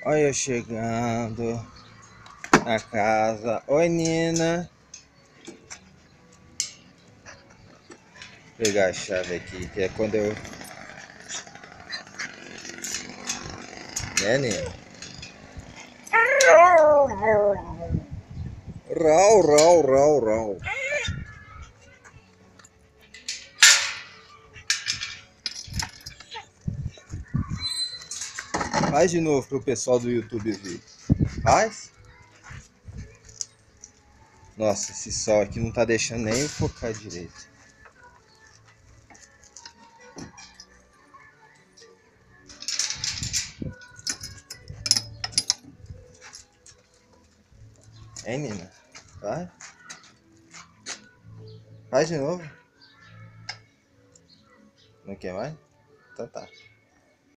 Olha eu chegando na casa. Oi, Nina. Vou pegar a chave aqui, que é quando eu... Né, Nina? Rau, rau, rau, rau. Faz de novo pro pessoal do YouTube ver. Faz? Nossa, esse sol aqui não tá deixando nem focar direito. Hein, Nina? Vai? Faz de novo. Não quer mais? Então tá.